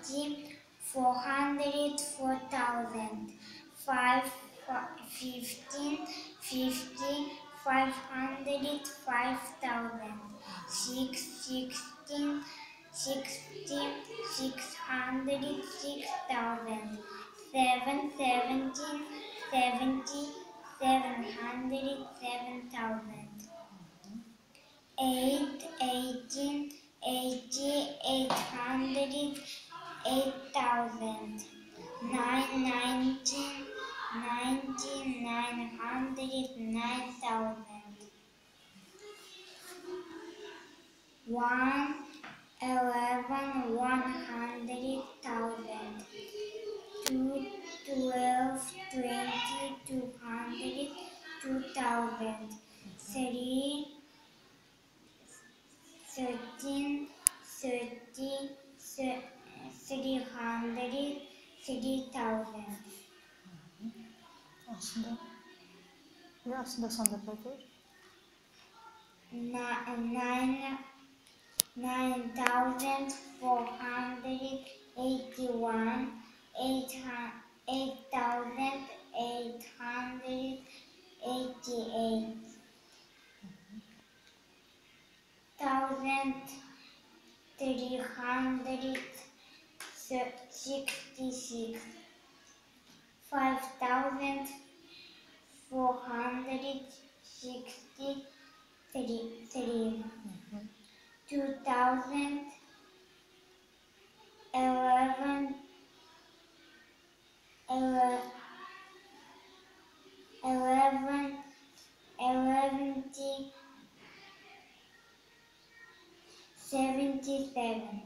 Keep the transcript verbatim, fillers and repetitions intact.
forty, four hundred, four thousand, five, fifteen, fifty, five hundred, five thousand, six, sixteen, sixty, six hundred, six thousand, seven, seventeen, seventy, seven hundred, seven thousand, eight, eighteen, eighty, eight hundred, eight thousand, nine, nineteen, ninety, nine hundred, nine thousand, one, eleven, one hundred thousand, two, twelve, twenty, two hundred, two thousand, three, thirteen, thirty, three hundred, three thousand. Aslında, ve aslında sandıklar koy. Nine, nine thousand four hundred eighty-one, eight, eight thousand eight hundred eighty-eight, thousand three hundred sixty-six, five thousand four hundred sixty-three, two thousand eleven, eleven, eleven, seventy-seven.